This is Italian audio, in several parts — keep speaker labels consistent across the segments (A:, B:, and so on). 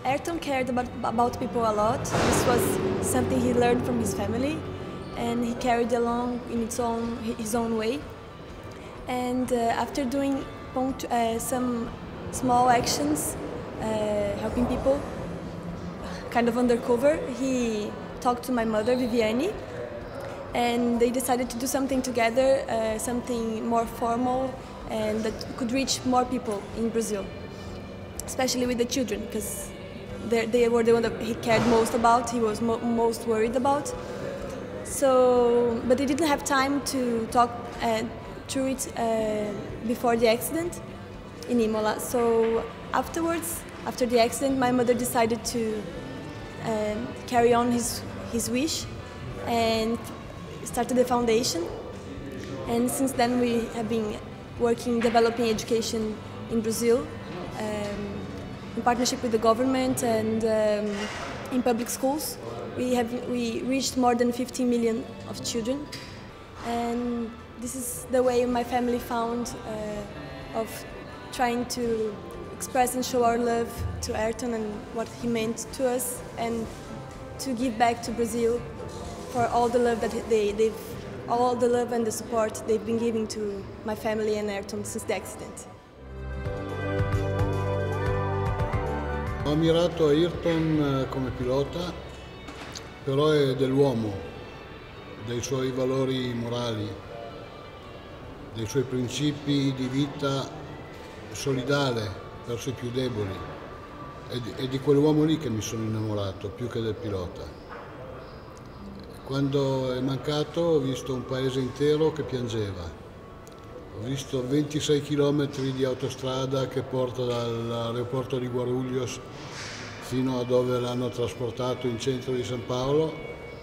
A: Ayrton cared about people a lot. This was something he learned from his family, and he carried along in his own way. And after doing some small actions, helping people, kind of undercover, he talked to my mother, Viviane, and they decided to do something together, something more formal and that could reach more people in Brazil, especially with the children, because they were the one that he cared most about, he was most worried about. So, but they didn't have time to talk through it before the accident in Imola. So afterwards, after the accident, my mother decided to carry on his wish and started the foundation. And since then we have been working, developing education in Brazil in partnership with the government and in public schools. We reached more than 50 million of children, and this is the way my family found of trying to express and show our love to Ayrton and what he meant to us, and to give back to Brazil for all the love that all the love and the support they've been giving to my family and Ayrton since the accident.
B: Ho ammirato Ayrton come pilota, però è dell'uomo, dei suoi valori morali, dei suoi principi di vita solidale verso i più deboli. È di quell'uomo lì che mi sono innamorato, più che del pilota. Quando è mancato ho visto un paese intero che piangeva. Ho visto 26 chilometri di autostrada che porta dall'aeroporto di Guarulhos fino a dove l'hanno trasportato in centro di San Paolo,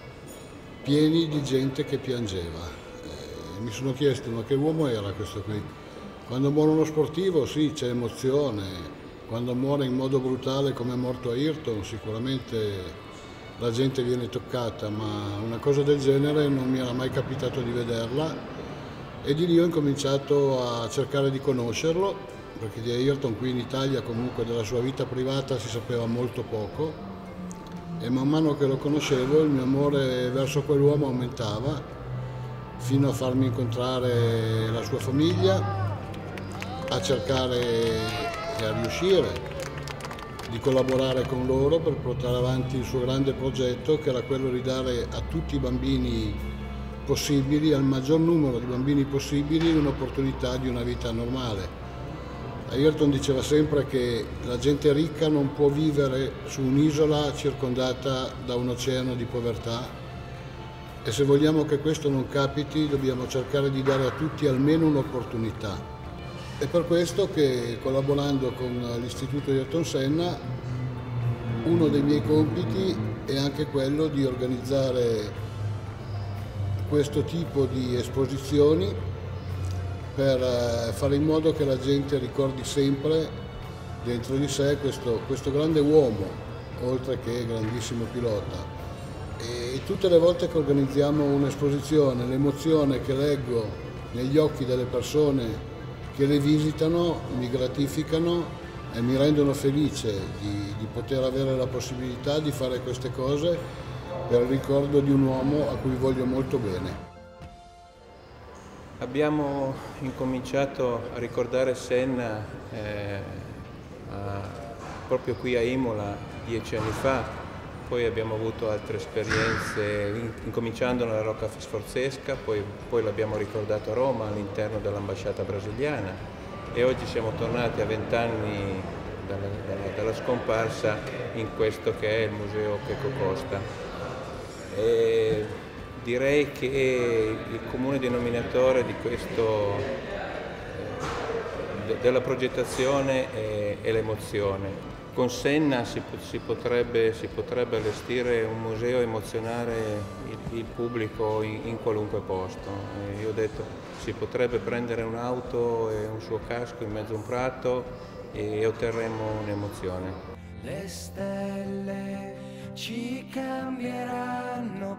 B: pieni di gente che piangeva. Mi sono chiesto, ma che uomo era questo qui? Quando muore uno sportivo sì, c'è emozione, quando muore in modo brutale come è morto Ayrton sicuramente la gente viene toccata, ma una cosa del genere non mi era mai capitato di vederla. E di lì ho incominciato a cercare di conoscerlo, perché di Ayrton qui in Italia comunque della sua vita privata si sapeva molto poco, e man mano che lo conoscevo il mio amore verso quell'uomo aumentava, fino a farmi incontrare la sua famiglia, a cercare e a riuscire di collaborare con loro per portare avanti il suo grande progetto, che era quello di dare a tutti i bambini possibili, al maggior numero di bambini possibili, un'opportunità di una vita normale. Ayrton diceva sempre che la gente ricca non può vivere su un'isola circondata da un oceano di povertà, e se vogliamo che questo non capiti dobbiamo cercare di dare a tutti almeno un'opportunità. È per questo che, collaborando con l'Istituto Ayrton Senna, uno dei miei compiti è anche quello di organizzare questo tipo di esposizioni per fare in modo che la gente ricordi sempre dentro di sé questo grande uomo, oltre che grandissimo pilota. E tutte le volte che organizziamo un'esposizione, l'emozione che leggo negli occhi delle persone che le visitano mi gratificano e mi rendono felice di poter avere la possibilità di fare queste cose per il ricordo di un uomo a cui voglio molto bene.
C: Abbiamo incominciato a ricordare Senna proprio qui a Imola 10 anni fa, poi abbiamo avuto altre esperienze, incominciando nella Rocca Sforzesca, poi l'abbiamo ricordato a Roma all'interno dell'ambasciata brasiliana, e oggi siamo tornati a 20 anni dalla scomparsa in questo che è il Museo Checco Costa. E direi che il comune denominatore di della progettazione è l'emozione. Con Senna si potrebbe allestire un museo, emozionare il pubblico in qualunque posto. Io ho detto, si potrebbe prendere un'auto e un suo casco in mezzo a un prato e otterremo un'emozione.
D: Le stelle ci cambieranno